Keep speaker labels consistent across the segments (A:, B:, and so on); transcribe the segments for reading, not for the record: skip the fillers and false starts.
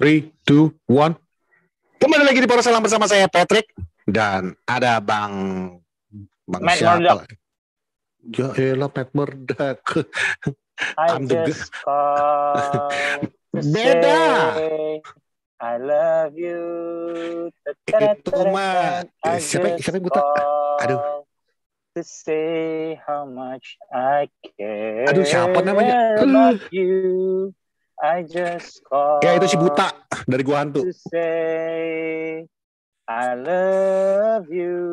A: 3, 2, 1. Kembali lagi di Poros Salam bersama saya Patrick dan ada Bang
B: Matt
A: siapa?
B: Murdock.
A: Ya elah Matt Murdock.
B: I
A: I'm the
B: just call to
A: Beda.
B: say I love you.
A: Itu mah
B: I
A: siapa
B: just
A: yang buta? Aduh.
B: call to say how much I care
A: Aduh, siapa namanya?
B: about you. I just call
A: Ya itu si buta dari Gua Hantu.
B: to say I love you.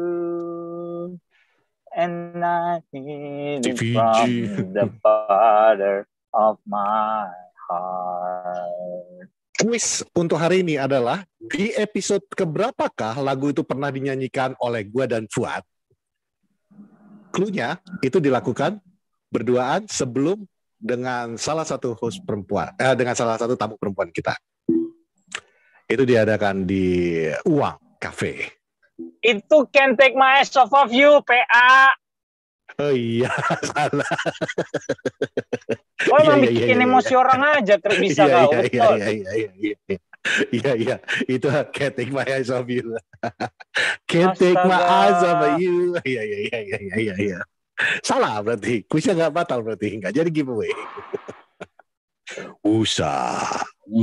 B: And I need it from the bottom of my heart.
A: Kuis untuk hari ini adalah di episode keberapakah lagu itu pernah dinyanyikan oleh gua dan Fuad. Cluenya itu dilakukan berduaan sebelum dengan salah satu host perempuan, dengan salah satu tamu perempuan kita. Itu diadakan di Uang Cafe.
B: Itu Can't Take My Eyes Off of You, PA.
A: Oh iya, salah.
B: Oh, emang bikin emosi orang aja bisa kau, betul.
A: Iya, itu Can't Take My Eyes Off You. Can't Take My Eyes Off You. Iya. Salah berarti, kuisnya nggak batal berarti, nggak jadi giveaway. Usah.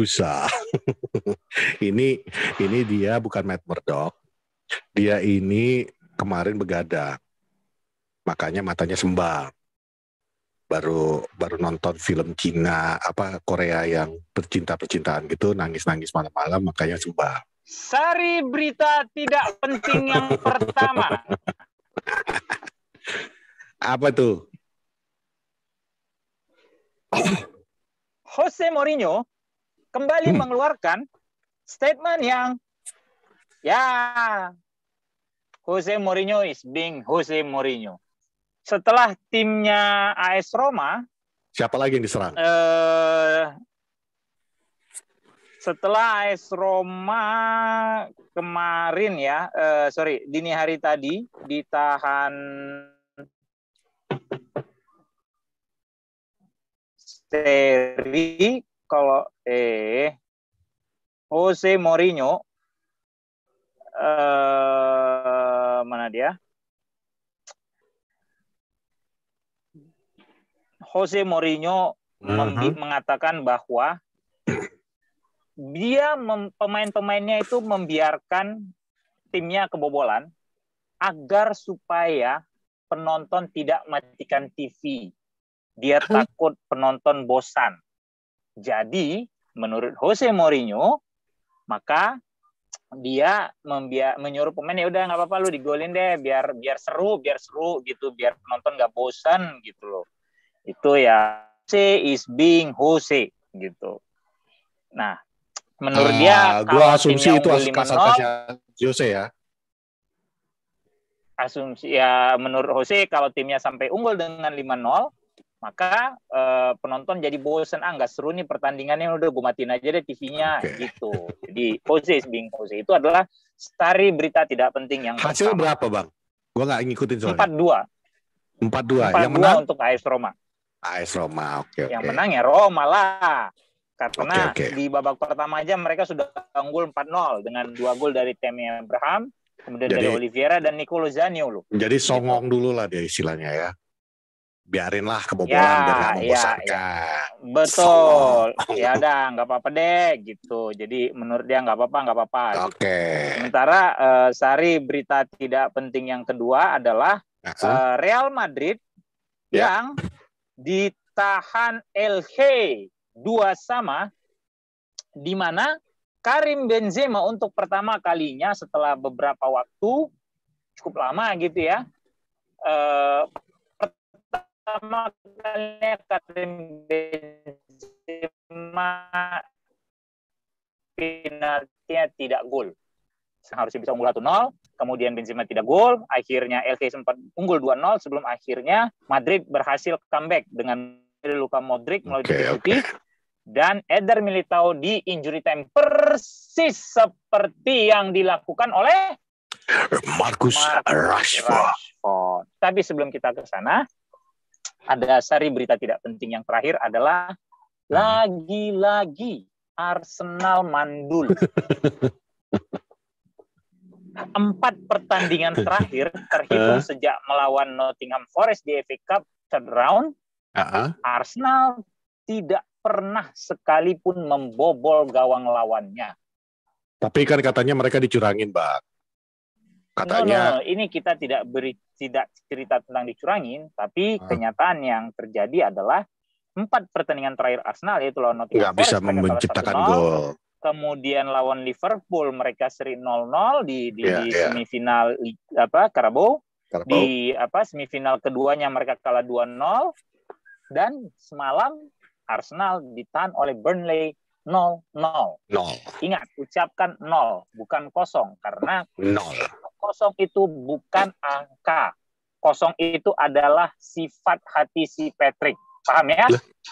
A: Ini dia bukan Matt Murdock. Dia ini kemarin begadang. Makanya matanya sembab. Baru nonton film Cina Korea yang percintaan gitu, nangis malam-malam makanya sembab.
B: Sari berita tidak penting yang pertama.
A: Apa tuh?
B: Jose Mourinho kembali mengeluarkan statement yang Jose Mourinho is being Jose Mourinho. Setelah timnya AS Roma,
A: siapa lagi yang diserang?
B: Setelah AS Roma kemarin dini hari tadi ditahan seri kalau Jose Mourinho mana dia? Jose Mourinho mengatakan bahwa dia pemain-pemainnya itu membiarkan timnya kebobolan agar supaya penonton tidak matikan TV. Dia takut penonton bosan. Jadi, menurut Jose Mourinho, maka dia menyuruh pemain ya udah nggak apa-apa lu digolin deh biar seru gitu, biar penonton nggak bosan gitu loh. Itu ya Jose is being Jose gitu. Nah, menurut dia kalau timnya unggul 5-0
A: Jose ya.
B: Asumsi ya menurut Jose kalau timnya sampai unggul dengan 5-0 maka penonton jadi bosan, nggak seru nih pertandingannya, udah gue matiin aja deh TV-nya gitu. Jadi Jose is being Jose itu adalah Sari berita tidak penting yang
A: hasil
B: pertama.
A: Berapa bang? Gue nggak ngikutin soalnya.
B: 4-2. Yang menang untuk AS Roma.
A: Oke.
B: Yang menang ya Roma lah. Karena di babak pertama aja mereka sudah unggul 4-0 dengan 2 gol dari Tammy Abraham, kemudian dari Oliveira dan Nicolo Zaniolo.
A: Jadi songong dulu lah dia istilahnya ya. Biarinlah kebobolan biar nggak membosankan.
B: Betul. Ya udah nggak apa-apa deh gitu. Jadi menurut dia nggak apa-apa.
A: Oke.
B: Gitu. Sementara Sari berita tidak penting yang kedua adalah Real Madrid yang ditahan Elche 2-2, di mana Karim Benzema untuk pertama kalinya setelah beberapa waktu cukup lama gitu ya. Pertama kalinya Karim Benzema penaltinya tidak gol. Harusnya bisa unggul 1-0, kemudian Benzema tidak gol, akhirnya Elche sempat unggul 2-0 sebelum akhirnya Madrid berhasil comeback dengan Luka Modric melalui titik putih dan Eder Militao di injury time persis seperti yang dilakukan oleh
A: Marcus Rashford.
B: Tapi sebelum kita ke sana, ada sari berita tidak penting yang terakhir adalah lagi-lagi Arsenal mandul. 4 pertandingan terakhir terhitung sejak melawan Nottingham Forest di FA Cup third round, Arsenal tidak pernah sekalipun membobol gawang lawannya.
A: Tapi kan katanya mereka dicurangin, Bang. Katanya.
B: No. Ini kita tidak cerita tentang dicurangin, tapi kenyataan yang terjadi adalah 4 pertandingan terakhir Arsenal, yaitu lawan Nottingham Forest,
A: bisa menciptakan gol.
B: Kemudian lawan Liverpool mereka seri 0-0 di semifinal Carabao. Di semifinal keduanya mereka kalah 2-0, dan semalam Arsenal ditahan oleh Burnley 0-0. Ingat, ucapkan 0 bukan 0, karena 0 itu bukan angka. 0 itu adalah sifat hati si Patrick. Paham ya?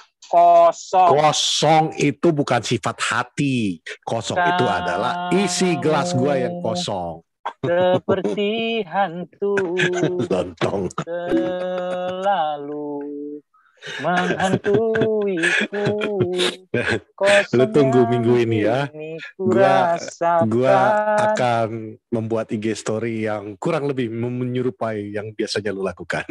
A: 0 itu bukan sifat hati. 0 itu adalah isi gelas gua yang kosong.
B: Seperti hantu
A: lontong
B: selalu menghantuiku.
A: Lu tunggu minggu ini ya. Gua akan membuat IG story yang kurang lebih menyerupai yang biasanya lu lakukan.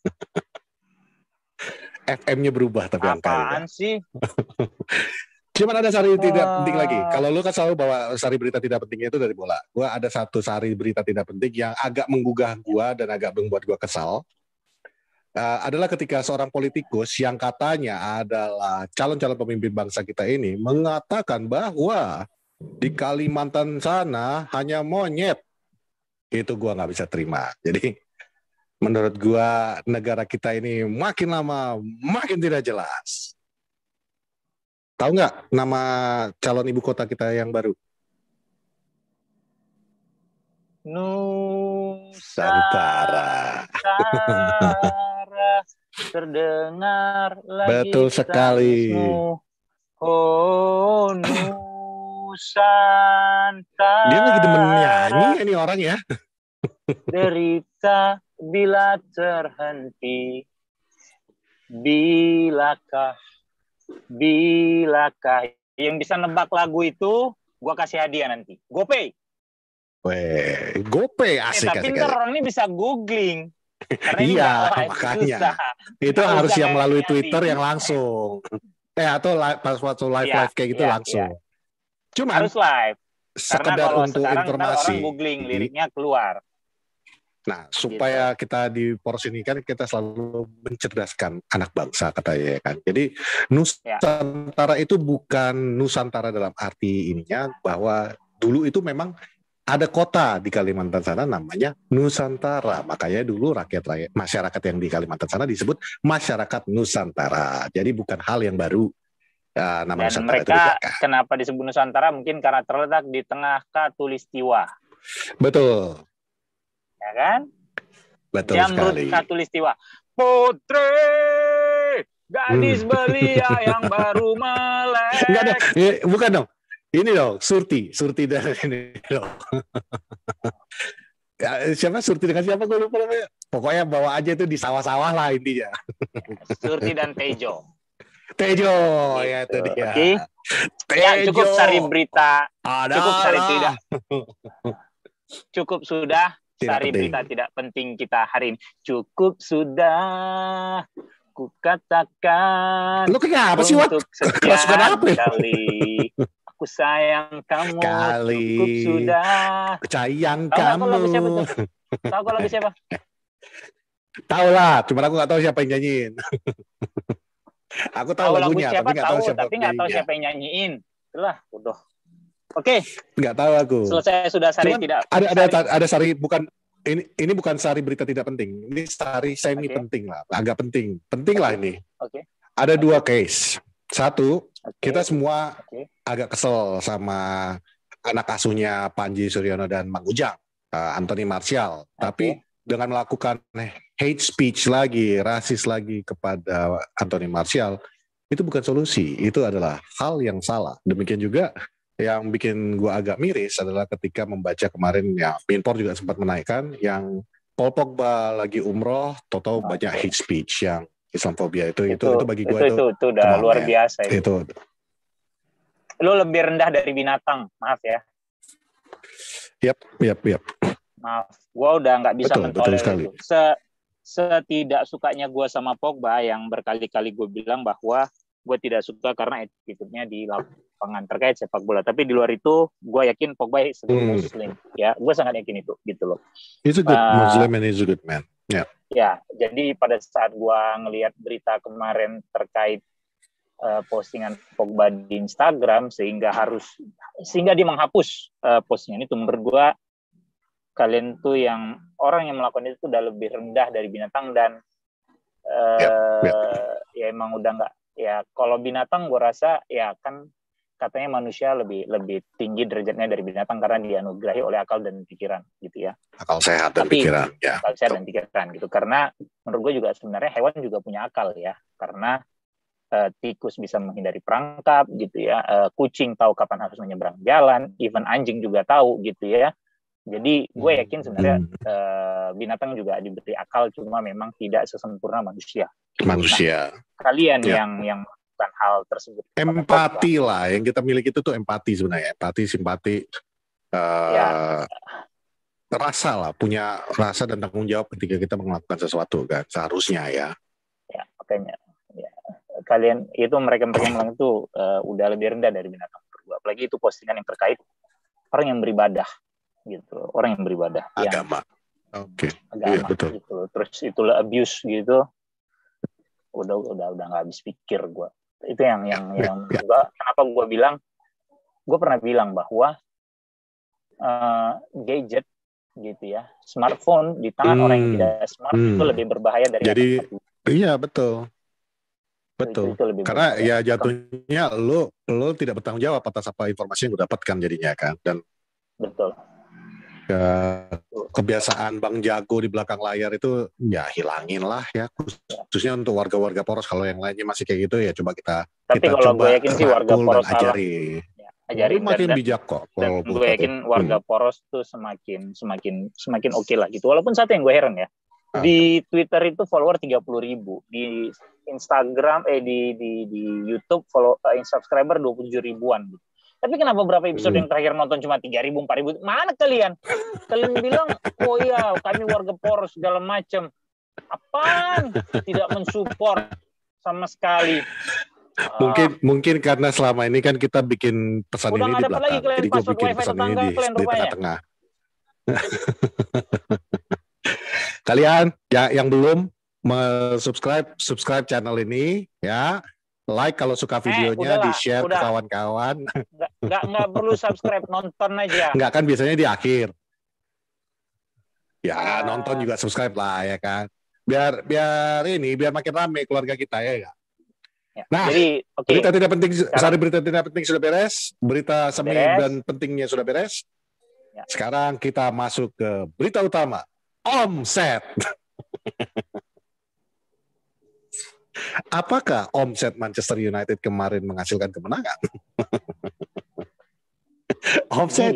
A: FM-nya berubah tapi angkanya.
B: Apaan sih?
A: Cuman ada sari tidak penting lagi. Kalau lu kan selalu bawa sari berita tidak pentingnya itu dari bola. Gua ada satu sari berita tidak penting yang agak menggugah gua dan agak membuat gua kesal. Adalah ketika seorang politikus yang katanya adalah calon-calon pemimpin bangsa kita ini mengatakan bahwa di Kalimantan sana hanya monyet. Itu gua nggak bisa terima. Jadi menurut gua negara kita ini makin lama makin tidak jelas. Tahu nggak nama calon ibu kota kita yang baru?
B: Nusantara. Terdengar lagi.
A: Betul sekali.
B: Oh, Nusantara.
A: Dia lagi demen nyanyi ini orang ya.
B: Derita bila terhenti, bilakah yang bisa nebak lagu itu gua kasih hadiah nanti. GoPay.
A: GoPay asik.
B: Tapi ntar orang ini bisa googling.
A: Iya, makanya. Itu harus yang melalui Twitter yang langsung. Atau pas waktu live kayak gitu langsung. Cuma
B: harus live.
A: Sekedar untuk informasi.
B: Orang googling liriknya keluar.
A: Nah, supaya kita di porsi ini kan kita selalu mencerdaskan anak bangsa katanya kan. Jadi Nusantara itu bukan Nusantara dalam arti ininya bahwa dulu itu memang ada kota di Kalimantan sana namanya Nusantara. Makanya dulu masyarakat yang di Kalimantan sana disebut masyarakat Nusantara. Jadi bukan hal yang baru. Nama
B: Dan
A: Nusantara
B: mereka kenapa disebut Nusantara? Mungkin karena terletak di tengah Katulistiwa.
A: Betul.
B: Ya kan?
A: Betul
B: Jamrut
A: sekali.
B: Katulistiwa. Putri, gadis belia yang baru melek.
A: Enggak dong, bukan dong. Ini dong, Surti dari ini dong. Siapa Surti dengan siapa gue lupa namanya. Pokoknya bawa aja itu di sawah-sawah lah intinya.
B: Surti dan Tejo.
A: Tejo,
B: gitu.
A: Ya itu dia.
B: Okay.
A: Tejo.
B: Ya, cukup sari berita. Cukup sari tidak. Cukup sudah. Sari berita tidak penting kita hari ini. Cukup sudah ku katakan.
A: Lu kenapa sih, Wat?
B: Sekian kali aku sayang kamu. Cukup sudah.
A: Sayang kamu.
B: Tahu kalau lagu siapa?
A: Tahu lah, cuma aku nggak tahu siapa yang nyanyiin. Aku tahu lagunya, tapi nggak tahu siapa
B: yang nyanyiin. Itulah, bodoh. Oke.
A: Nggak tahu aku.
B: Selesai sudah sari.
A: Cuman
B: tidak.
A: Ada sari bukan ini bukan sari berita tidak penting. Ini sari semi penting lah, agak penting. Penting lah ini.
B: Oke.
A: Ada 2 case. Satu, kita semua agak kesel sama anak asuhnya Panji Suryono dan Mang Ujang, Anthony Martial. Tapi dengan melakukan hate speech lagi, rasis lagi kepada Anthony Martial, itu bukan solusi. Itu adalah hal yang salah. Demikian juga yang bikin gue agak miris adalah ketika membaca kemarin ya Minpor juga sempat menaikkan yang Paul Pogba lagi umroh, total banyak hate speech yang Islamofobia itu bagi gue
B: itu udah luar biasa
A: itu
B: lu lebih rendah dari binatang, maaf ya.
A: Yap.
B: Maaf, gue udah nggak bisa mentolerir itu. Setidak sukanya gue sama Pogba yang berkali-kali gue bilang bahwa gue tidak suka karena attitude-nya di lapangan terkait sepak bola. Tapi di luar itu, gue yakin Pogba is a good Muslim. Ya, gue sangat yakin itu, gitu loh.
A: He's a good Muslim and he's a good man. Yeah.
B: Ya, jadi pada saat gue ngelihat berita kemarin terkait postingan Pogba di Instagram sehingga dia menghapus postingan itu, menurut gue kalian tuh orang yang melakukan itu udah lebih rendah dari binatang dan ya emang udah nggak, ya kalau binatang gue rasa ya kan katanya manusia lebih tinggi derajatnya dari binatang karena dianugerahi oleh akal dan pikiran gitu ya.
A: Akal sehat dan pikiran. Ya.
B: Akal sehat dan pikiran gitu. Karena menurut gue juga sebenarnya hewan juga punya akal ya. Karena tikus bisa menghindari perangkap gitu ya. Kucing tahu kapan harus menyeberang jalan. Even anjing juga tahu gitu ya. Jadi gue yakin sebenarnya binatang juga diberi akal, cuma memang tidak sesempurna manusia.
A: Manusia.
B: Nah, kalian yang melakukan hal tersebut.
A: Empati lah, yang kita miliki itu tuh empati sebenarnya. Empati, simpati, rasa lah, punya rasa dan tanggung jawab ketika kita melakukan sesuatu kan, seharusnya ya.
B: Ya, makanya. Ya. Kalian itu mereka melakukan itu udah lebih rendah dari binatang. Apalagi itu postingan yang terkait orang yang beribadah. Gitu, orang yang beribadah
A: agama,
B: agama
A: iya, betul.
B: Gitu. Terus itulah abuse gitu, udah nggak habis pikir gue. Itu yang kenapa gue pernah bilang bahwa gadget gitu ya, smartphone di tangan orang yang tidak smart itu lebih berbahaya dari.
A: Jadi iya betul. Itu karena berbahaya. Ya jatuhnya lo tidak bertanggung jawab atas apa informasi yang lo dapatkan jadinya kan, dan
B: betul.
A: Kebiasaan Bang Jago di belakang layar itu ya hilangin lah ya, khususnya untuk warga-warga poros. Kalau yang lainnya masih kayak gitu ya coba kita
B: kalau gue yakin sih warga poros
A: ajarin makin bijak kok.
B: Dan gue yakin warga poros tuh semakin oke lah gitu. Walaupun satu yang gue heran ya, di Twitter itu follower 30.000, di Instagram di YouTube subscriber 27 ribuan gitu. Tapi kenapa beberapa episode yang terakhir nonton cuma 3.000, 4.000? Mana kalian? Kalian bilang, oh iya, kami warga poros segala macam. Apaan? Tidak mensupport sama sekali.
A: Mungkin karena selama ini kan kita bikin pesan ini di belakang. Jadi gue bikin pesan ini di tengah-tengah. Kalian yang belum subscribe channel ini ya. Like kalau suka videonya, di-share ke kawan-kawan.
B: Nggak perlu subscribe, nonton aja.
A: Nggak kan biasanya di akhir. Ya nonton juga subscribe lah ya kan. Biar makin rame keluarga kita ya. Nah, jadi, berita tidak penting sudah beres. Berita semi dan pentingnya sudah beres. Ya. Sekarang kita masuk ke berita utama. Omset. Apakah omset Manchester United kemarin menghasilkan kemenangan? omset.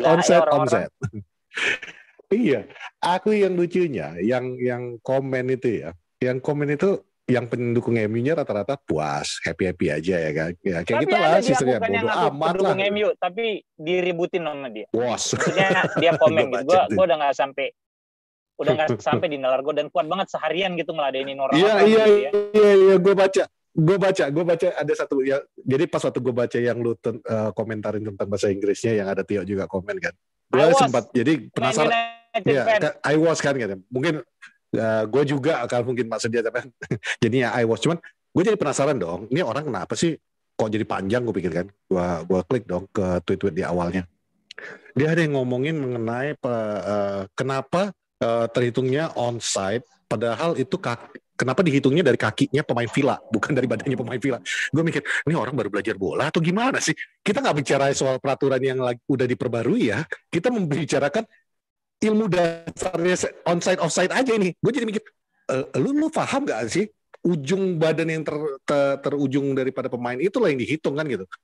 A: Iya, aku yang lucunya, yang komen itu ya, yang pendukung MU-nya rata-rata puas, happy aja ya kan. Ya, kayak kita lah, sistemnya bodo amat lah.
B: Pendukung MU tapi diributin sama dia.
A: Bos.
B: Maksudnya dia komen gitu. Gue udah nggak sampai di nalar gue, dan kuat banget seharian gitu ngeladenin orang.
A: Iya, gue baca ada satu ya. Jadi pas waktu gue baca yang lu komentarin tentang bahasa Inggrisnya, yang ada Tio juga komen kan. Gue sempat jadi penasaran. Iya, I was kan gitu. Mungkin gue juga akan mungkin maksud dia tapi jadinya I was, cuman gue jadi penasaran dong. Ini orang kenapa sih kok jadi panjang, gue pikir kan. Gue klik dong ke tweet di awalnya. Dia ada yang ngomongin mengenai kenapa terhitungnya onside, padahal itu kenapa dihitungnya dari kakinya pemain Villa, bukan dari badannya pemain Villa. Gue mikir, ini orang baru belajar bola atau gimana sih? Kita nggak bicara soal peraturan yang udah diperbarui ya. Kita membicarakan ilmu dasarnya onside offside aja ini. Gue jadi mikir, lu paham nggak sih? Ujung badan yang terujung daripada pemain itulah yang dihitung kan gitu.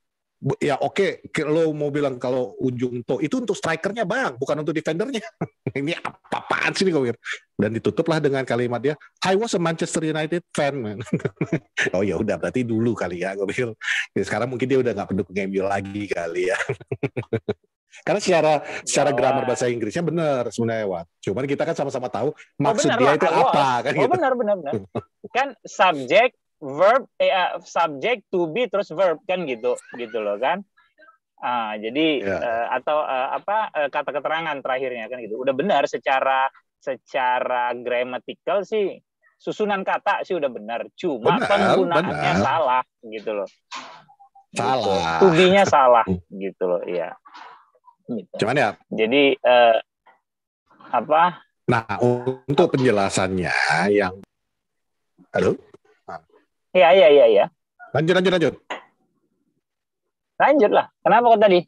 A: Ya oke, lo mau bilang kalau ujung toe itu untuk strikernya bang, bukan untuk defendernya. Ini apa-apaan sih nih gue pikir. Dan ditutuplah dengan kalimat dia, I was a Manchester United fan, man. Oh ya udah, berarti dulu kali ya, gue pikir. Ya, sekarang mungkin dia udah nggak pendukung MU lagi kali ya. Karena secara grammar bahasa Inggrisnya benar sebenarnya, Wat. Cuman kita kan sama-sama tahu maksud dia itu apa kan gitu.
B: Benar. Kan subject, verb, subject to be terus verb kan gitu loh kan. Jadi atau kata keterangan terakhirnya kan gitu. Udah benar secara grammatical sih, susunan kata sih udah benar. Cuma penggunaannya salah gitu loh.
A: Salah.
B: Gitu. To be-nya salah gitu loh, iya. Gitu.
A: Cuman ya.
B: Jadi
A: Nah, untuk penjelasannya yang halo?
B: Iya.
A: Lanjut.
B: Lanjut lah. Kenapa kok tadi?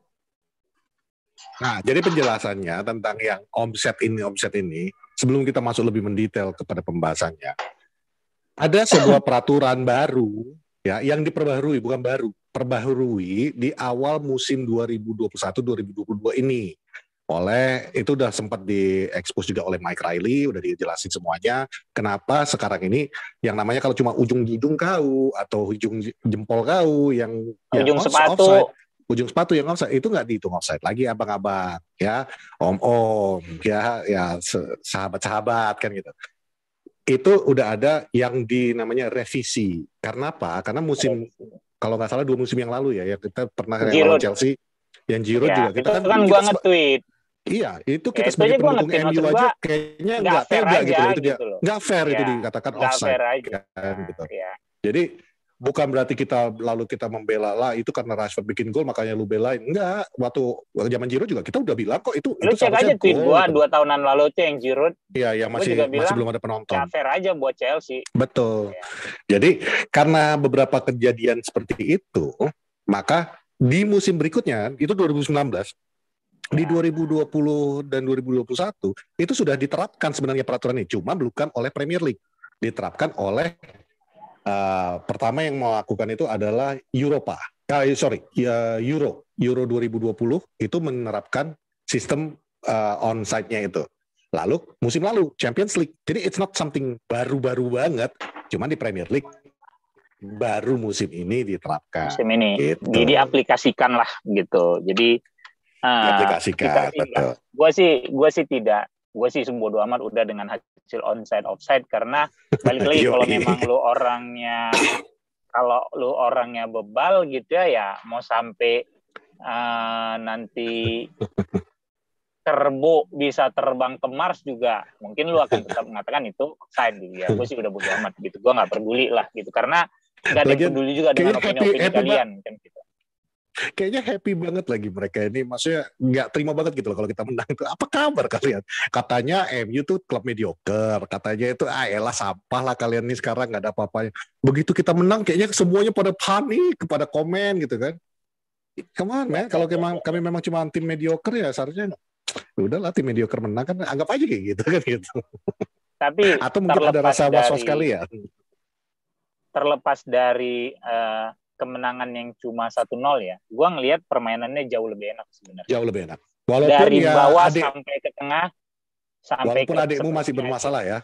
A: Nah, jadi penjelasannya tentang yang omset ini, sebelum kita masuk lebih mendetail kepada pembahasannya, ada sebuah peraturan baru ya yang diperbaharui, bukan baru, perbaharui di awal musim 2021-2022 ini. Itu udah sempat diekspos juga oleh Mike Riley, udah dijelasin semuanya kenapa sekarang ini yang namanya kalau cuma ujung hidung kau atau ujung jempol kau yang
B: ujung sepatu
A: offside, ujung sepatu yang offside itu nggak dihitung offside lagi, abang-abang ya, om-om ya sahabat-sahabat kan gitu. Itu udah ada yang namanya revisi. Karena apa? Karena kalau nggak salah 2 musim yang lalu ya kita pernah lawan Chelsea yang Giroud juga kita
B: kan gua nge-tweet.
A: Iya, itu kita sebagai pendukung MU aja kayaknya nggak tega gitu loh. Itu dia nggak fair itu dikatakan offside kan gitu.
B: Ya.
A: Jadi bukan berarti kita membela lah itu karena Rashford bikin gol makanya lu belain. Enggak, waktu zaman Giroud juga kita udah bilang kok itu
B: cek aja tweet gua gitu. 2 tahunan lalu tuh yang Giroud.
A: Iya, yang masih belum ada penonton.
B: Nggak fair aja buat Chelsea.
A: Betul. Ya. Jadi karena beberapa kejadian seperti itu, maka di musim berikutnya itu 2019 di 2020 dan 2021 itu sudah diterapkan sebenarnya peraturan ini, cuma bukan oleh Premier League, diterapkan oleh pertama yang melakukan itu adalah Euro 2020 itu menerapkan sistem onside-nya itu. Lalu musim lalu Champions League, jadi it's not something baru-baru banget, cuma di Premier League baru musim ini diterapkan.
B: Musim ini, gitu. Jadi aplikasikan lah gitu. Jadi
A: aplikasikan, betul.
B: Gue sih tidak. Gue sih sebodo amat udah dengan hasil onside offside karena balik lagi kalau memang lu orangnya bebal gitu ya mau sampai nanti Turbo bisa terbang ke Mars juga mungkin lu akan tetap mengatakan itu offside gitu ya. Gue sih udah bodo amat gitu. Gue nggak peduli lah gitu karena nggak ada yang peduli juga dengan opini-opini kalian kan gitu.
A: Kayaknya happy banget lagi mereka ini, maksudnya nggak terima banget gitu loh kalau kita menang. Apa kabar kalian? Katanya MU tuh klub mediocre, katanya itu elah sampah lah kalian nih sekarang nggak ada apa-apanya. Begitu kita menang kayaknya semuanya pada panik, pada komen gitu kan. Come on man, kalau kami memang cuma tim mediocre ya seharusnya udahlah tim mediocre menang kan anggap aja kayak gitu kan gitu.
B: Tapi
A: atau mungkin ada rasa was-was kalian.
B: Terlepas dari kemenangan yang cuma 1-0 ya, gue ngelihat permainannya jauh lebih enak sebenarnya.
A: Jauh lebih enak. Walaupun
B: dari bawah sampai ke tengah, sampai
A: walaupun adikmu masih bermasalah ya.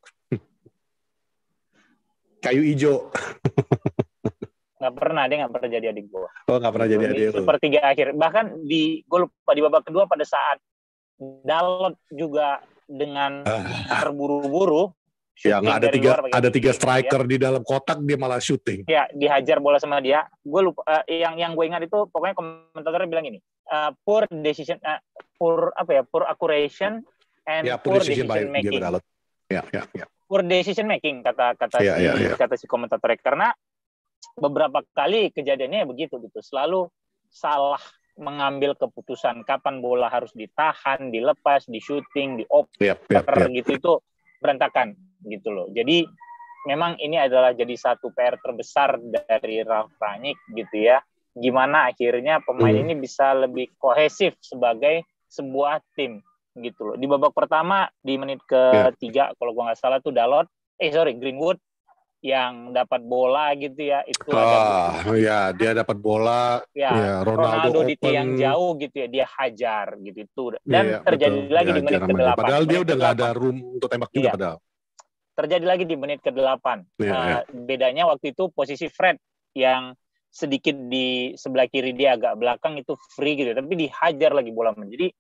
A: Kayu ijo.
B: Dia nggak pernah jadi adik gue.
A: Oh, nggak pernah jadi adik.
B: Sepertiga akhir. Bahkan gue lupa di babak kedua pada saat Dalot juga dengan terburu-buru.
A: Ya nggak ada tiga striker di dalam kotak dia malah syuting.
B: Ya dihajar bola sama dia. Gue lupa yang gue ingat itu pokoknya komentatornya bilang ini poor decision, poor accuracy and poor decision making.
A: Ya.
B: Poor decision making kata si komentatornya karena beberapa kali kejadiannya begitu gitu, selalu salah mengambil keputusan kapan bola harus ditahan, dilepas, di shooting, dioper gitu itu berantakan gitu loh. Jadi memang ini adalah jadi satu PR terbesar dari Ralf Rangnick gitu ya. Gimana akhirnya pemain ini bisa lebih kohesif sebagai sebuah tim gitu loh. Di babak pertama di menit ke-3 kalau gua nggak salah tuh Greenwood yang dapat bola gitu ya, itu ada
A: ya dia dapat bola, ya
B: Ronaldo di
A: open,
B: tiang jauh gitu ya, dia hajar gitu itu.
A: ya,
B: Dan terjadi
A: betul.
B: lagi
A: Ya,
B: di menit ke-8.
A: Padahal dia udah nggak
B: ke-8.
A: ada room untuk tembak juga padahal.
B: Terjadi lagi di menit ke-8. Bedanya waktu itu posisi Fred yang sedikit di sebelah kiri dia agak belakang itu free gitu, tapi dihajar lagi bola. Jadi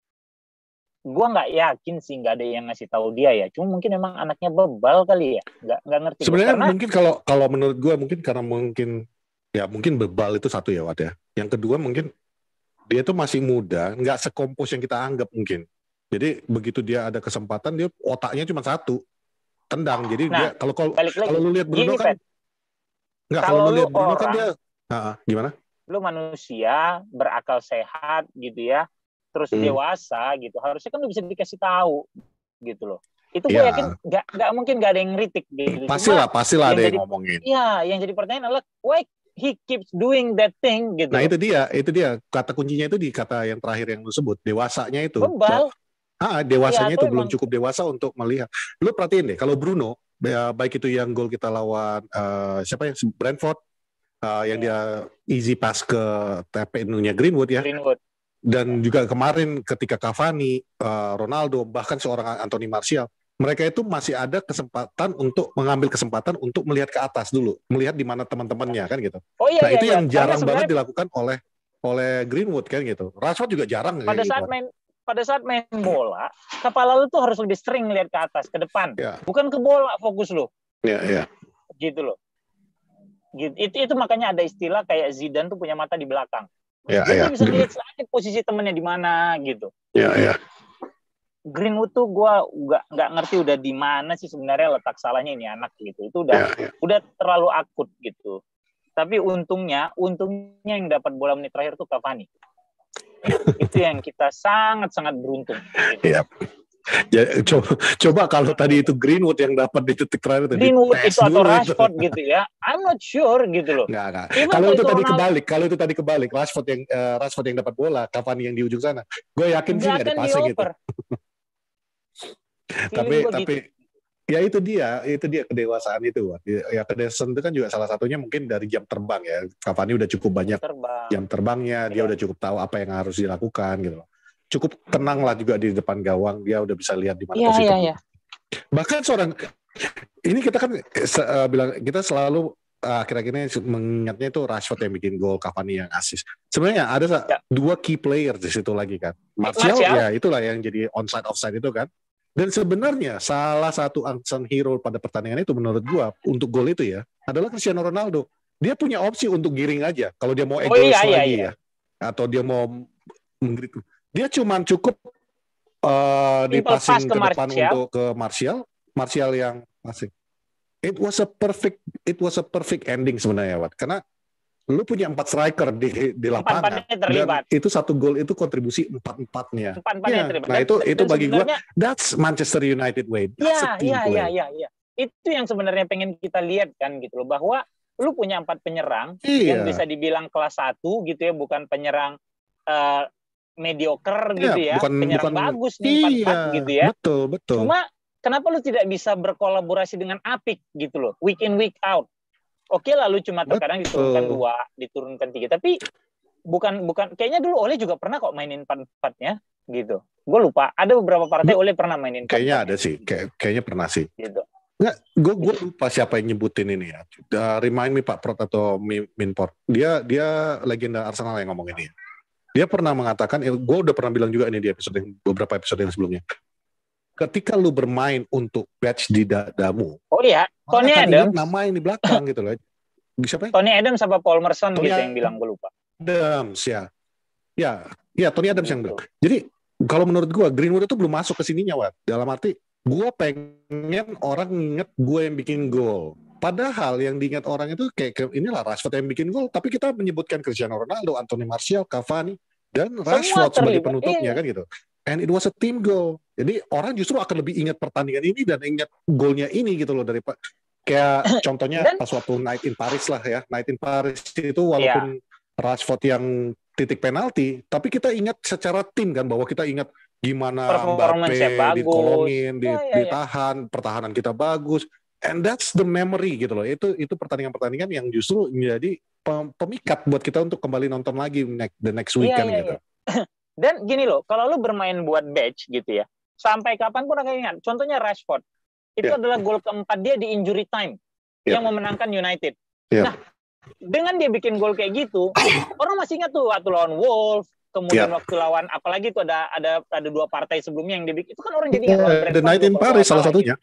B: gue nggak yakin sih, nggak ada yang ngasih tahu dia ya. Cuma mungkin emang anaknya bebal kali ya, nggak ngerti.
A: Sebenarnya mungkin kalau menurut gue mungkin karena mungkin bebal itu satu ya, Wad ya. Yang kedua mungkin dia tuh masih muda, nggak sekompos yang kita anggap mungkin. Jadi begitu dia ada kesempatan, dia otaknya cuma satu, tendang. Jadi dia kalau lu lihat Bruno kan, kalau lu lihat Bruno kan dia gimana?
B: Lu manusia berakal sehat gitu ya, terus dewasa gitu, harusnya kan lu bisa dikasih tahu gitu loh. Itu gue yakin nggak mungkin nggak ada yang ngeritik gitu.
A: Pastilah ada yang ngomongin.
B: Iya, yang jadi pertanyaan adalah why he keeps doing that thing gitu.
A: Nah itu dia kata kuncinya itu di kata yang terakhir yang lu sebut, dewasanya itu.
B: Bebal.
A: Dewasanya itu belum cukup dewasa untuk melihat. Lu perhatiin deh, kalau Bruno, baik itu yang gol kita lawan siapa yang Brentford, yang dia easy pass ke TP-nya Greenwood ya. Dan juga kemarin ketika Cavani, Ronaldo, bahkan seorang Anthony Martial, mereka itu masih ada kesempatan untuk mengambil kesempatan untuk melihat ke atas dulu, melihat di mana teman-temannya kan gitu. Itu yang jarang banget dilakukan oleh Greenwood kan gitu. Rashford juga jarang.
B: Pada saat main bola, kepala lu tuh harus lebih sering lihat ke atas, ke depan, bukan ke bola fokus lu.
A: Iya.
B: Gitu loh. Itu makanya ada istilah kayak Zidane tuh punya mata di belakang. Dia bisa lihat sedikit posisi temennya di mana gitu.
A: Iya.
B: Greenwood tuh gue nggak ngerti udah di mana sih sebenarnya letak salahnya ini anak gitu. Itu udah terlalu akut gitu. Tapi untungnya yang dapat bola menit terakhir tuh Cavani. Itu yang kita sangat-sangat beruntung. Gitu.
A: Iya. Ya, coba kalau tadi itu Greenwood yang dapat di titik terakhir tadi.
B: Greenwood itu atau Rashford gitu ya. I'm not sure gitu loh.
A: Enggak. Kalau itu tadi kebalik, Rashford yang dapat bola, Cavani yang di ujung sana. Gue yakin sih enggak dipasang gitu. tapi ya itu dia kedewasaan itu. Ya kedewasaan itu kan juga salah satunya mungkin dari jam terbang ya. Cavani udah cukup banyak jam terbangnya, dia udah cukup tahu apa yang harus dilakukan gitu. Cukup tenang lah juga di depan gawang, dia udah bisa lihat di mana posisi.
B: Iya.
A: Bahkan ini kita kan bilang kita selalu akhir-akhir ini mengingatnya itu Rashford yang bikin gol, Cavani yang assist. Sebenarnya ada dua key player di situ lagi kan. Martial ya itulah yang jadi onside offside itu kan. Dan sebenarnya salah satu unsung hero pada pertandingan itu menurut gua untuk gol itu ya adalah Cristiano Ronaldo. Dia punya opsi untuk giring aja kalau dia mau egois lagi ya. Atau dia mau menggiring. Dia cuma cukup di passing ke depan untuk ke Martial yang passing. It was a perfect ending sebenarnya, Wat. Karena lu punya 4 striker di lapangan dan itu satu gol itu kontribusi 4-4-nya. Nah itu bagi gua that's Manchester United way.
B: Iya. Itu yang sebenarnya pengen kita lihat kan gitu loh, bahwa lu punya 4 penyerang yang bisa dibilang kelas 1 gitu ya, bukan penyerang mediocre gitu ya, penyerang bagus nih 4-4 gitu ya.
A: Betul.
B: Cuma kenapa lu tidak bisa berkolaborasi dengan apik gitu loh, week in week out. Oke lah, lu cuma terkadang diturunkan 2, diturunkan 3, tapi bukan kayaknya dulu Ole juga pernah kok mainin 4-4-nya gitu. Gue lupa, ada beberapa partai Ole pernah mainin 4-4.
A: Kayaknya ada sih, kayaknya pernah sih.
B: Gitu.
A: Enggak, gue lupa siapa yang nyebutin ini ya. Remind me Pak Prot atau Minport. Dia legenda Arsenal yang ngomong ini. Dia pernah mengatakan, gue udah pernah bilang juga ini di beberapa episode yang sebelumnya. Ketika lu bermain untuk badge di dadamu.
B: Oh iya, Tony Adams.
A: Nama yang di belakang gitu loh. Siapa?
B: Tony Adams sama Paul Merson gitu yang bilang, gue lupa.
A: Adams ya. Ya Tony Adams yang bilang. Jadi kalau menurut gue Greenwood itu belum masuk ke sininya, Wat. Dalam arti gue pengen orang inget gue yang bikin gol. Padahal yang diingat orang itu kayak inilah Rashford yang bikin gol, tapi kita menyebutkan Cristiano Ronaldo, Anthony Martial, Cavani, dan Rashford sebagai penutupnya kan gitu. And it was a team goal. Jadi orang justru akan lebih ingat pertandingan ini dan ingat golnya ini gitu loh, daripada kayak contohnya pas waktu Night in Paris lah ya. Night in Paris itu walaupun Rashford yang titik penalti, tapi kita ingat secara tim kan, bahwa kita ingat gimana Mbappe dikolongin, ditahan, pertahanan kita bagus. And that's the memory gitu loh. Itu pertandingan-pertandingan yang justru menjadi pemikat buat kita untuk kembali nonton lagi the next weekend gitu.
B: Dan gini loh, kalau lu bermain buat badge gitu ya, sampai kapan pun akan ingat. Contohnya Rashford, itu adalah gol keempat dia di injury time yang memenangkan United. Nah, dengan dia bikin gol kayak gitu, orang masih ingat tuh waktu lawan Wolves, kemudian waktu lawan apalagi itu ada 2 partai sebelumnya yang dibikin, itu kan orang jadi ingat.
A: The Night in Paris salah satunya.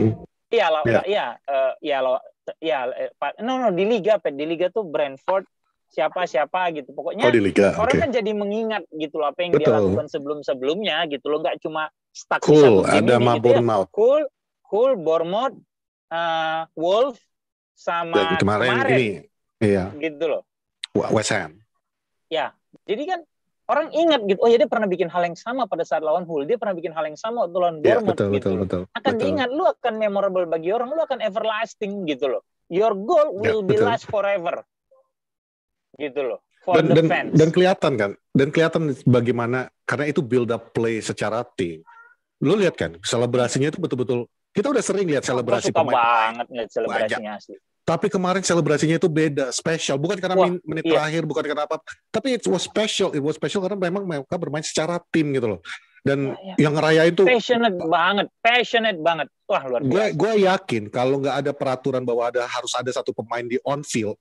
B: Di Liga tuh Brentford siapa gitu. Pokoknya
A: di Liga,
B: orang kan jadi mengingat gitu loh apa yang dia lakukan sebelumnya gitu loh, nggak cuma stuck di satu game
A: ada
B: ini gitu ya. Cool, Bournemouth, Wolves sama kemarin
A: ini. Iya.
B: Gitu loh.
A: West Ham.
B: Ya, jadi kan orang ingat gitu, oh ya dia pernah bikin hal yang sama pada saat lawan Hull, dia pernah bikin hal yang sama waktu lawan Bournemouth
A: betul.
B: Akan diingat, lu akan memorable bagi orang, lu akan everlasting gitu loh. Your goal will be last forever. Gitu loh. For the fans.
A: Dan kelihatan bagaimana, karena itu build up play secara tim. Lu lihat kan, selebrasinya itu betul-betul, kita udah sering lihat selebrasi
B: pemain. Suka banget ngeliat selebrasinya asli.
A: Tapi kemarin selebrasinya itu beda, spesial. Bukan karena menit terakhir, bukan karena apa. Tapi it was special karena memang mereka bermain secara tim gitu loh. Dan yang ngerayain itu
B: passionate banget. Wah, luar biasa.
A: Gue yakin kalau nggak ada peraturan bahwa harus ada satu pemain di on field,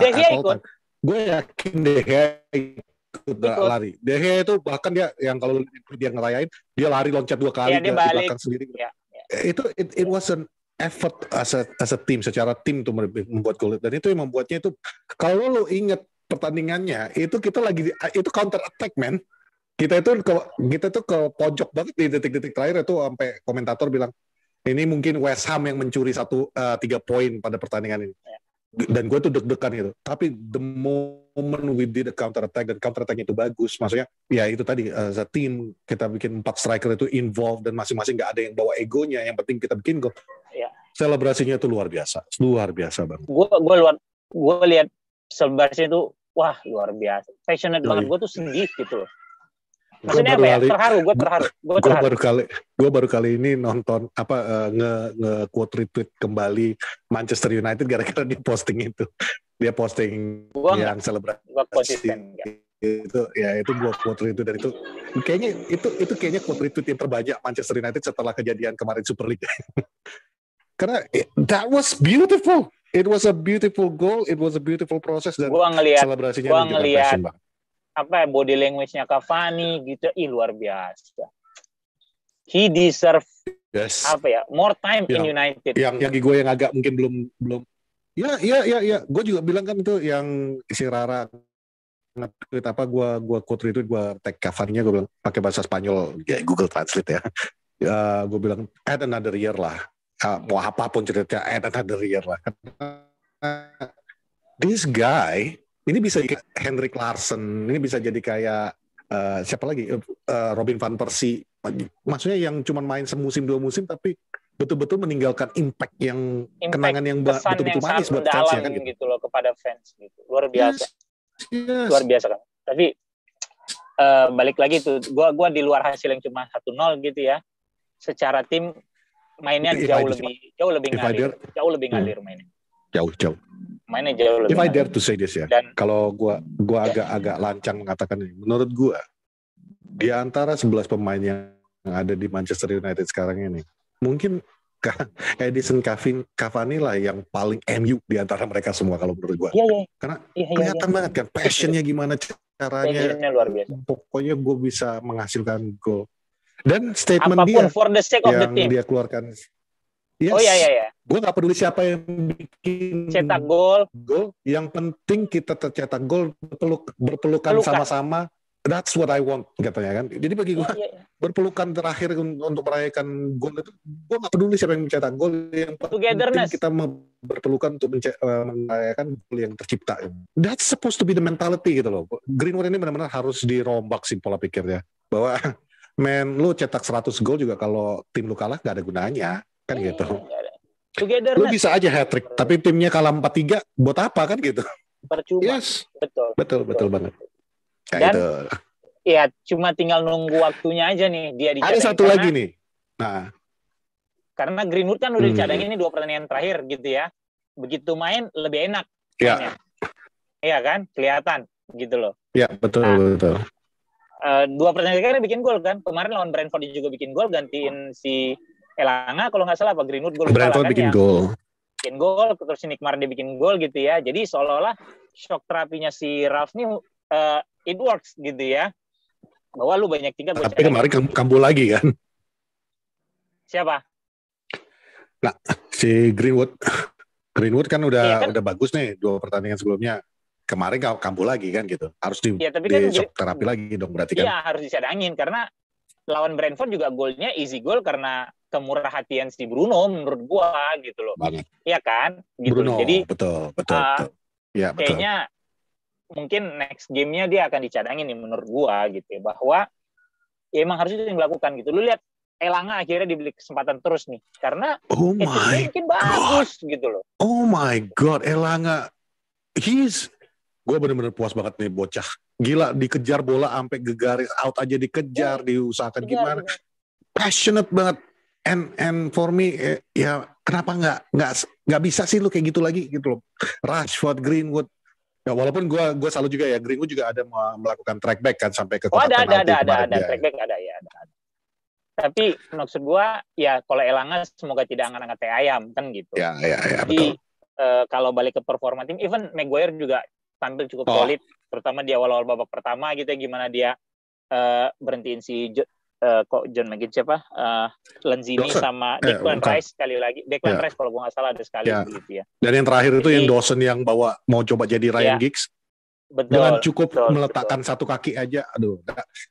A: gue yakin De Gea ikut lari. De Gea itu bahkan dia yang kalau dia ngerayain, dia lari loncat 2 kali
B: dia balik.
A: Di belakang sendiri. Itu it was an effort as a team, secara tim tuh membuat gol, dan itu yang membuatnya itu, kalau lo ingat pertandingannya itu kita lagi itu counter attack man, kita tuh ke pojok banget di detik-detik terakhir itu, sampai komentator bilang ini mungkin West Ham yang mencuri 3 poin pada pertandingan ini, dan gue tuh deg-degan gitu. Tapi the moment we did a counter attack, dan counter attack itu bagus, maksudnya ya itu tadi as a team kita bikin 4 striker itu involved, dan masing-masing nggak ada yang bawa egonya, yang penting kita bikin gol. Selebrasinya itu luar biasa banget.
B: Gue lihat selebrasinya itu wah luar biasa, passionate banget. Gue tuh sedih gitu loh. Maksudnya apa ya? Terharu. Gue
A: baru kali ini nonton nge-quote retweet kembali Manchester United gara-gara dia posting itu. Dia posting yang selebrasi itu gue quote retweet, dan itu kayaknya quote retweet yang terbanyak Manchester United setelah kejadian kemarin Super League. Karena that was beautiful. It was a beautiful goal. It was a beautiful process, dan selebrasinya
B: ngelihat body language-nya Cavani gitu, luar biasa. He deserve more time in United.
A: Yang gue yang agak mungkin belum. Ya. Gue juga bilang kan itu yang si Rara nge-tweet gue quote retweet, gue tag Cavani-nya, gue bilang pakai bahasa Spanyol, ya Google Translate ya. Gue bilang add another year lah. Mau apapun ceritanya, add another year lah. This guy ini bisa kayak Henrik Larsson, ini bisa jadi kayak siapa lagi, Robin van Persie. Maksudnya yang cuma main semusim 2 musim, tapi betul-betul meninggalkan impact yang kenangan yang betul-betul manis buat fans ya kan
B: gitu loh, kepada fans gitu. Luar biasa. Yes. Luar biasa kan. Tapi balik lagi tuh, gua di luar hasil yang cuma 1-0 gitu ya. Secara tim mainnya jauh lebih ngalir mainnya.
A: Jauh.
B: Mainnya jauh lebih.
A: If I dare to say this ya, kalau gua agak lancang mengatakan ini, menurut gua di antara 11 pemain yang ada di Manchester United sekarang ini, mungkin Edison Cavani lah yang paling MU di antara mereka semua kalau menurut gua. Karena kelihatan banget kan passionnya gimana caranya.
B: Luar biasa.
A: Pokoknya gua bisa menghasilkan gol. Dan statement
B: apapun for the sake of the team
A: yang dia keluarkan.
B: Yes.
A: Gue nggak peduli siapa yang bikin
B: cetak gol.
A: Yang penting kita tercetak gol, berpelukan sama-sama. That's what I want, katanya kan. Jadi bagi gue berpelukan terakhir untuk merayakan gol itu, gue nggak peduli siapa yang mencetak gol. Yang penting kita berpelukan untuk merayakan gol yang tercipta. That's supposed to be the mentality gitu loh. Greenwood ini benar-benar harus dirombak sih pola pikirnya, bahwa lu cetak 100 gol juga kalau tim lu kalah gak ada gunanya kan gitu. Lu bisa aja hat-trick, tapi timnya kalah 4-3 buat apa kan gitu.
B: Percuma.
A: Yes. Betul banget.
B: Dan ya cuma tinggal nunggu waktunya aja nih dia dicetak.
A: Ada satu lagi nih. Nah,
B: Karena Greenwood kan udah dicadangin ini 2 pertandingan terakhir gitu ya. Begitu main lebih enak mainnya. Iya kan? Kelihatan gitu loh.
A: Iya, betul.
B: 2 pertandingan terakhir bikin gol kan. Kemarin lawan Brentford juga bikin gol, gantiin si Elanga kalau nggak salah, apa Greenwood, gue lupa
A: Brentford
B: lah kan.
A: Bikin gol,
B: terus ini kemarin dia bikin gol gitu ya. Jadi seolah-olah shock terapinya si Ralf ini it works gitu ya. Bahwa lu banyak 3 gue
A: tapi kemarin kambuh lagi kan.
B: Siapa?
A: Nah, si Greenwood kan udah bagus nih 2 pertandingan sebelumnya. Kemarin kambuh lagi kan gitu. Harus di shock terapi lagi dong berarti kan.
B: Iya, harus dicadangin karena lawan Brentford juga golnya easy goal karena kemurah hatian si Bruno menurut gua gitu loh.
A: Banget.
B: Iya kan? Gitu.
A: Bruno,
B: jadi
A: betul. Ya, betul.
B: Kayaknya mungkin next game-nya dia akan dicadangin nih menurut gua gitu ya, bahwa ya emang harus itu yang dilakukan gitu. Lu lihat Elanga akhirnya dibeli kesempatan terus nih karena mungkin bagus gitu loh.
A: Oh my god, Elanga gue bener-bener puas banget nih bocah. Gila, dikejar bola sampai gegaris out aja dikejar, diusahakan gimana. Passionate banget. And for me ya kenapa nggak bisa sih lu kayak gitu lagi gitu loh. Rashford, Greenwood. Ya, walaupun gue selalu juga ya, Greenwood juga ada melakukan track back kan sampai ke kotak penalti kemarin.
B: Ada track back ada. Tapi maksud gue ya kalau Elanga semoga tidak angkat-angkat ayam kan gitu.
A: Ya,
B: jadi kalau balik ke performa tim, even Maguire juga tampil cukup solid, terutama di awal-awal babak pertama gitu ya, gimana dia berhentiin si John McGinn siapa? Lanzini sama Declan Rice sekali lagi. Declan Rice kalau gue nggak salah ada sekali begitu ya.
A: Dan yang terakhir itu yang Dawson yang mau coba jadi Ryan Giggs. Dengan cukup meletakkan satu kaki aja, aduh.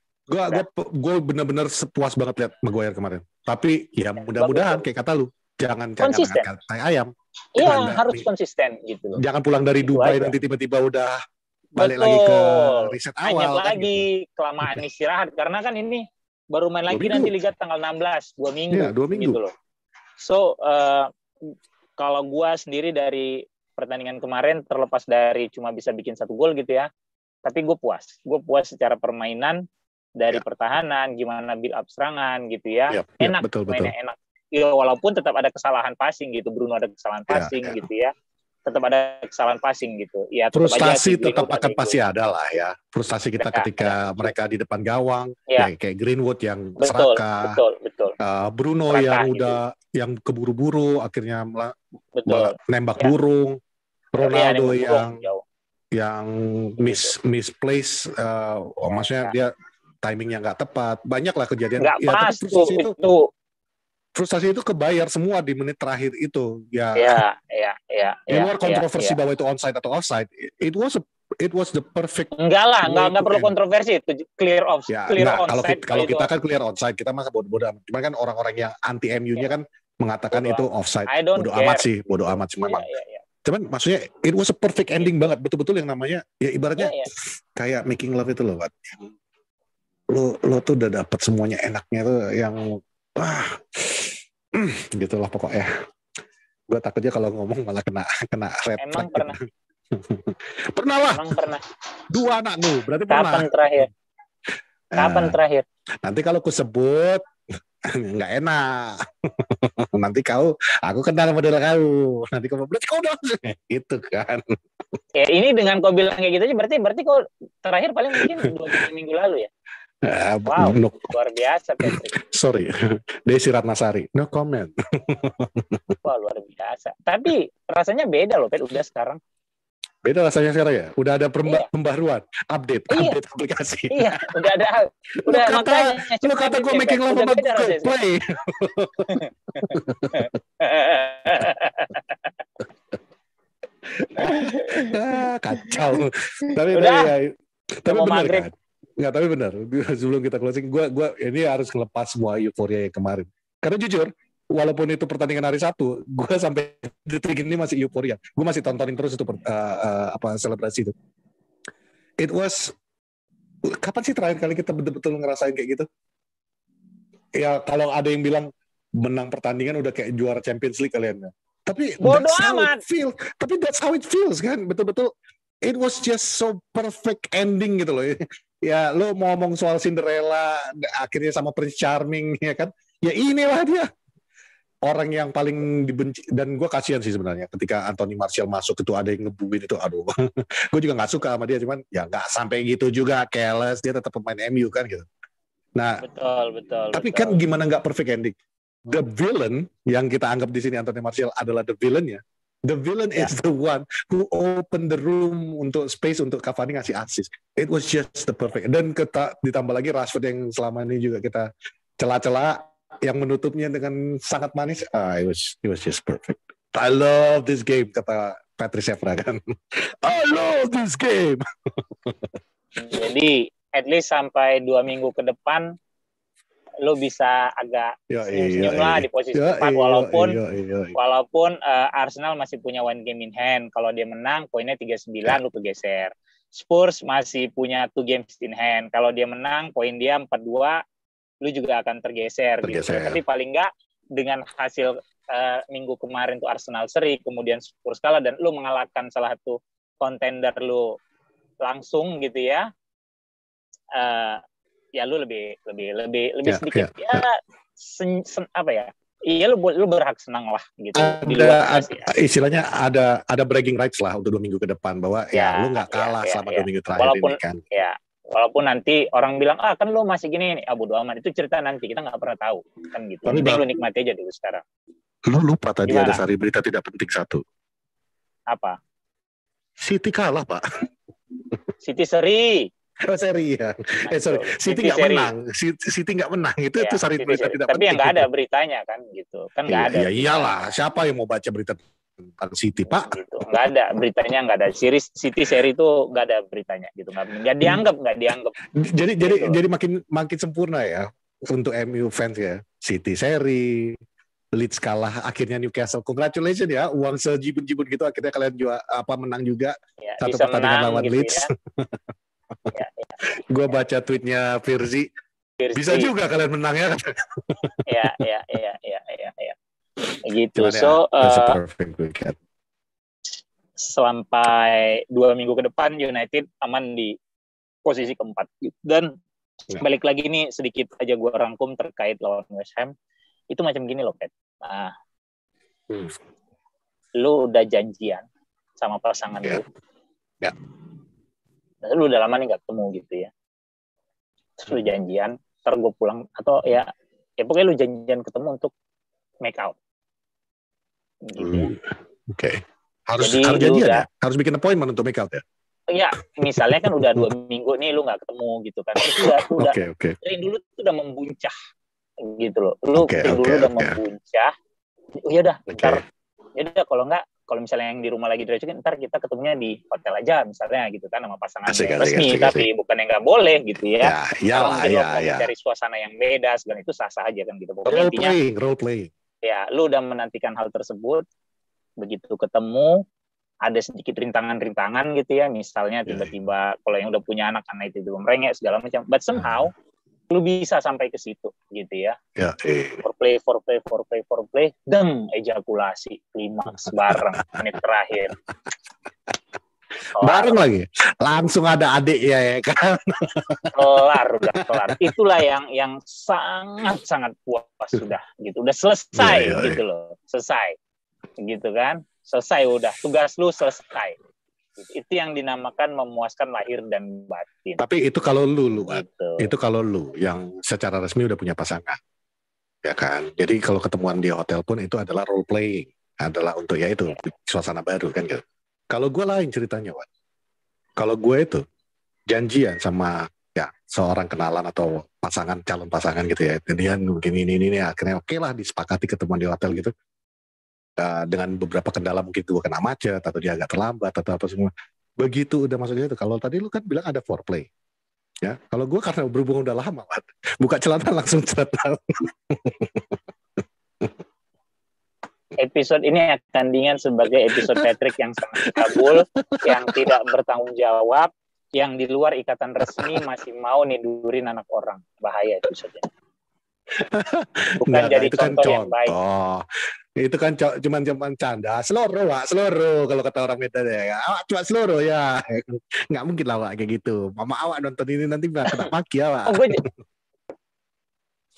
A: Gue benar-benar puas banget lihat Maguire kemarin. Tapi ya mudah-mudahan kayak kata lu, jangan angkat ayam.
B: Iya, harus konsisten gitu.
A: Jangan pulang dari Dubai nanti tiba-tiba udah balik lagi ke riset awal.
B: Hanya lagi gitu. Kelamaan istirahat karena kan ini baru main lagi nanti Liga tanggal 16, 2 minggu.
A: Iya, 2 minggu.
B: Gitu loh. So, kalau gue sendiri dari pertandingan kemarin terlepas dari cuma bisa bikin 1 gol gitu ya, tapi gue puas. Gue puas secara permainan dari pertahanan, gimana build up serangan gitu ya. Enak, mainnya enak. Ya, walaupun tetap ada kesalahan passing gitu, Bruno ada kesalahan passing gitu ya. Tetap ada kesalahan passing gitu. Ya,
A: frustasi tetap akan pasti ada lah ya. Frustasi kita ketika mereka di depan gawang, kayak Greenwood yang serakah.
B: Betul.
A: Bruno serakah yang udah yang keburu-buru akhirnya nembak burung. Ronaldo yang misplace, maksudnya dia timingnya nggak tepat. Banyak lah kejadian.
B: Nggak pas itu.
A: Frustasi itu kebayar semua di menit terakhir itu. Ya. Di luar kontroversi bahwa itu onside atau offside, it was the perfect.
B: Enggak lah, nggak perlu kontroversi itu clear offside.
A: Kalau kita kan clear onside, kita masa bodoh-bodoh. Cuman kan orang-orang yang anti MU-nya kan mengatakan itu offside. Bodoh amat sih memang. Cuman maksudnya it was a perfect ending banget, betul-betul yang namanya ya ibaratnya kayak making love itu loh, Pak. Lo tuh udah dapet semuanya enaknya tuh yang gitulah pokoknya. Gue takutnya kalau ngomong malah kena red flag.
B: Emang pernah?
A: Pernah lah.
B: Emang pernah.
A: 2 anak lu, berarti pernah.
B: Kapan terakhir?
A: Nanti kalau ku sebut nggak enak. Nanti aku kenal model kau. Nanti kau berarti kau udah itu kan.
B: Ya ini dengan kau bilang kayak gitu aja berarti kau terakhir paling mungkin 2 minggu lalu ya. Wow, luar biasa Patrick.
A: Sorry, Desi Ratnasari, no comment.
B: Wah, luar biasa. Tapi rasanya beda loh, Pet, udah sekarang.
A: Beda rasanya sekarang ya? Udah ada pembaruan, update aplikasi.
B: Iya, udah ada. Udah makanya.
A: Lu kata gue making love sama Google Play. Kacau. Tapi benar kan? Nggak, tapi benar. Sebelum kita closing, gue ini harus ngelepas semua euforia yang kemarin. Karena jujur, walaupun itu pertandingan hari Sabtu, gue sampai detik ini masih euforia. Gue masih tontonin terus itu selebrasi itu. It was, kapan sih terakhir kali kita betul-betul ngerasain kayak gitu? Ya kalau ada yang bilang menang pertandingan udah kayak juara Champions League kalian. Tapi that's how it feels kan, betul-betul. It was just so perfect ending gitu loh. Ya lo mau ngomong soal Cinderella akhirnya sama Prince Charming ya kan, ya inilah dia orang yang paling dibenci, dan gue kasihan sih sebenarnya ketika Anthony Martial masuk itu ada yang ngebuin itu, aduh. Gue juga nggak suka sama dia, cuman ya nggak sampai gitu juga, careless, dia tetap pemain MU kan gitu. Nah,
B: Betul.
A: tapi kan gimana nggak perfect ending? The villain yang kita anggap di sini Anthony Martial adalah the villainnya. The villain is the one who open the room untuk space untuk Cavani ngasih assist. It was just the perfect. Dan ditambah lagi Rashford yang selama ini juga kita celah-celah, yang menutupnya dengan sangat manis. It was just perfect. I love this game, kata Patrice Evra kan. I love this game.
B: Jadi at least sampai 2 minggu ke depan lo bisa agak senyum-senyum lah di posisi 4, walaupun Arsenal masih punya one game in hand. Kalau dia menang poinnya 39, lo kegeser. Spurs masih punya 2 games in hand. Kalau dia menang poin dia 42, lu juga akan tergeser. Gitu. Tapi paling nggak dengan hasil minggu kemarin tuh Arsenal seri, kemudian Spurs kalah, dan lu mengalahkan salah satu kontender lu langsung gitu ya, ya lu lebih sedikit apa ya? Iya, lu berhak senang lah gitu.
A: Istilahnya ada bragging rights lah untuk 2 minggu ke depan, bahwa ya lu nggak kalah selama 2 minggu terakhir ini kan.
B: Walaupun nanti orang bilang kan lu masih gini nih, bodo amat, itu cerita nanti, kita nggak pernah tahu kan gitu. Tapi lu nikmati aja dulu sekarang.
A: Lu lupa tadi ada sari berita tidak penting satu.
B: Apa?
A: City kalah, Pak.
B: City seri.
A: Oh, seri ya. Sorry, City nggak menang. City nggak menang. Itu sari berita tidak penting.
B: Tapi yang nggak ada beritanya kan gitu. Kan nggak ada.
A: Ya iyalah, siapa yang mau baca berita tentang City, Pak?
B: Gitu. Nggak ada beritanya, nggak ada. City seri itu nggak ada beritanya gitu. Nggak dianggap.
A: Jadi makin sempurna ya untuk MU fans ya. City seri, Leeds kalah, akhirnya Newcastle. Congratulations ya, uang sejibun-jibun gitu akhirnya kalian menang juga
B: ya,
A: satu pertandingan lawan gitu Leeds.
B: Ya.
A: Gue baca tweetnya Firzi. Bisa juga kalian menang ya.
B: Ya. Gitu. So sampai 2 minggu ke depan United aman di posisi keempat. Dan balik lagi nih sedikit aja gue rangkum terkait lawan West Ham. Itu macam gini loh, Pet. Nah, lu udah janjian sama pasangan lu.
A: Ya.
B: Nah, lu udah lama nih gak ketemu gitu ya. Terus lu janjian, ntar gue pulang, atau ya pokoknya lu janjian ketemu untuk make out. Gitu ya.
A: Oke. Harus janjian ya? Harus bikin appointment untuk make out ya?
B: Ya, misalnya kan udah 2 minggu nih lu gak ketemu gitu kan. Terus udah dari dulu tuh udah membuncah gitu loh. Lu dulu udah membuncah. Yaudah, ntar kalau misalnya yang di rumah lagi direcokin, ntar kita ketemunya di hotel aja misalnya gitu kan, sama pasangan resmi, tapi bukan yang nggak boleh gitu ya. Kalau mencari suasana yang beda, segala itu sah-sah aja kan gitu. Pokoknya intinya
A: role playing.
B: Ya, lu udah menantikan hal tersebut, begitu ketemu ada sedikit rintangan-rintangan gitu ya, misalnya tiba-tiba kalau yang udah punya anak-anak itu merengek segala macam, but somehow lu bisa sampai ke situ gitu ya. Foreplay, ejakulasi, klimaks bareng menit terakhir.
A: Bareng lagi, langsung ada adik ya kan.
B: Kelar. Itulah yang sangat puas sudah gitu. Udah selesai gitu loh. Selesai. Gitu kan? Selesai udah. Tugas lu selesai. Itu yang dinamakan memuaskan lahir dan batin.
A: Tapi itu kalau lu gitu. Itu kalau lu yang secara resmi udah punya pasangan, ya kan. Jadi kalau ketemuan di hotel pun itu adalah role playing, adalah untuk suasana baru kan gitu. Kalau gue lain ceritanya, Wan. Kalau gue itu janjian sama seorang kenalan atau calon pasangan gitu ya. Kemudian mungkin ini akhirnya oke lah disepakati ketemuan di hotel gitu. Dengan beberapa kendala, mungkin gue kena macet atau dia agak terlambat atau apa semua. Begitu udah masuk itu. Kalau tadi lu kan bilang ada foreplay, ya. Kalau gue karena berhubung udah lama, buka celana langsung celana.
B: Episode ini akan diingat sebagai episode Patrick yang sangat kabul, yang tidak bertanggung jawab, yang di luar ikatan resmi masih mau nidurin anak orang. Bahaya episode-nya. Bukan jadi contoh yang baik.
A: Itu kan cuman canda. Seloro kalau kata orang Medan ya. Awak cuma seloro ya. Nggak mungkin lah kayak gitu. Mama awak nonton ini nanti kena maki awak.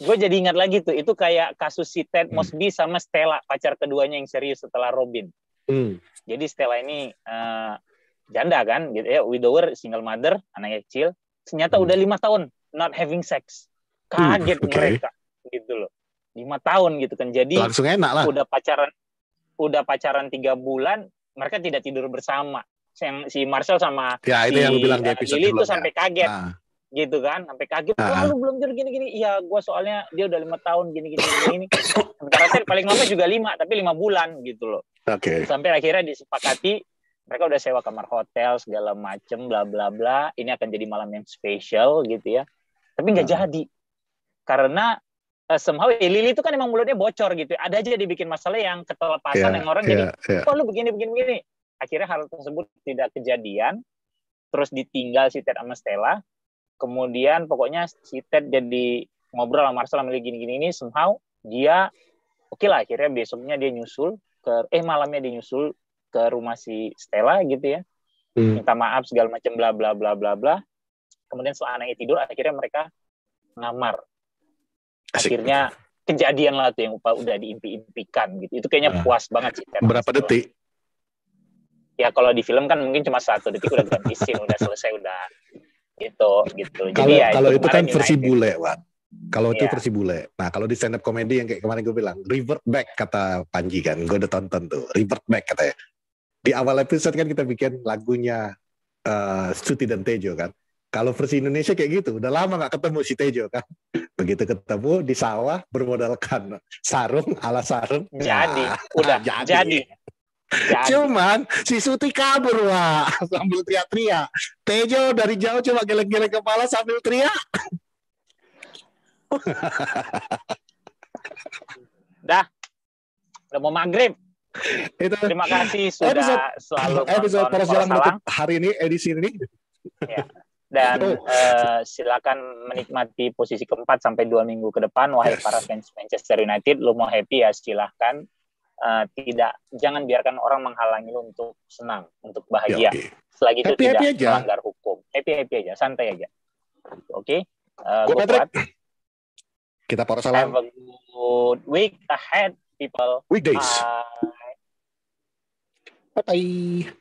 B: gue jadi ingat lagi tuh, itu kayak kasus si Ted Mosby sama Stella, pacar keduanya yang serius setelah Robin. Jadi Stella ini janda kan, gitu ya, widower, single mother, anaknya kecil. Ternyata udah 5 tahun not having sex. Kaget mereka, gitu loh. 5 tahun gitu kan. Jadi
A: langsung enak lah.
B: Udah pacaran 3 bulan, mereka tidak tidur bersama. Si Marcel sama
A: itu yang lu bilang di episode
B: Lily itu
A: sebelumnya.
B: sampai kaget. Gitu kan, sampai kaget. Wah, lu belum tidur gini-gini. Iya, gue soalnya dia udah 5 tahun gini-gini. Sementara saya paling lama juga 5, tapi 5 bulan gitu loh. Sampai akhirnya disepakati, mereka udah sewa kamar hotel segala macem, bla bla bla. Ini akan jadi malam yang spesial gitu ya. Tapi nggak jadi, karena somehow Lily itu kan emang mulutnya bocor gitu. Ada aja dibikin masalah yang ketelepasan, yang orang jadi, oh lu begini. Akhirnya hal tersebut tidak kejadian. Terus ditinggal si Ted sama Stella. Kemudian pokoknya si Ted jadi ngobrol sama Marcel sama gini-gini, somehow dia oke lah, akhirnya besoknya dia nyusul malamnya dia nyusul ke rumah si Stella gitu ya. Minta maaf segala macam bla bla bla bla bla. Kemudian setelah anaknya tidur, akhirnya mereka ngamar. Akhirnya kejadian lah tuh yang udah diimpi-impikan gitu. Itu kayaknya puas banget sih.
A: Berapa detik?
B: Ya kalau di film kan mungkin cuma 1 detik udah ganti scene, udah selesai, udah gitu.
A: Jadi kalau itu kan versi bule, Wan. Kalau itu versi bule. Nah, kalau di stand up comedy yang kayak kemarin gue bilang, revert back kata Panji kan. Gue udah tonton tuh, revert back katanya. Di awal episode kan kita bikin lagunya Suti dan Tejo kan. Kalau versi Indonesia kayak gitu, udah lama gak ketemu si Tejo kan. Begitu ketemu di sawah bermodalkan sarung, ala sarung.
B: Jadi, udah jadi.
A: Cuman si Suti kabur, wah, sambil teriak-teriak. Tejo dari jauh cuma geleng-geleng kepala sambil teriak.
B: Udah mau maghrib. Terima kasih sudah selalu
A: nonton Poros Jalan Menutup hari ini, edisi ini.
B: Ya. Dan silakan menikmati posisi keempat sampai 2 minggu ke depan. Wahai para fans Manchester United, lu mau happy ya silahkan. Jangan biarkan orang menghalangi lu untuk senang, untuk bahagia. Selagi itu tidak melanggar hukum. Happy aja, santai aja. Oke.
A: Gue Patrick. Kita Poros Salam.
B: Have a good week ahead, people.
A: Weekdays.
B: Bye.
A: Bye.